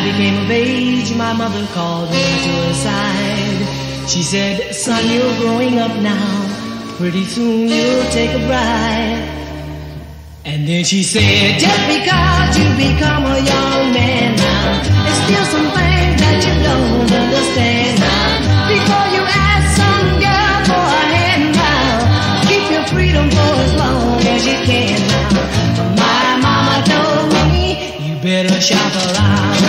became of age, my mother called me to her side. She said, son, you're growing up now. Pretty soon you'll take a bride. And then she said, just because you become a young man now, there's still some things that you don't understand now. Before you ask some girl for a hand now, keep your freedom for as long as you can now. My mama told me, you better shop around.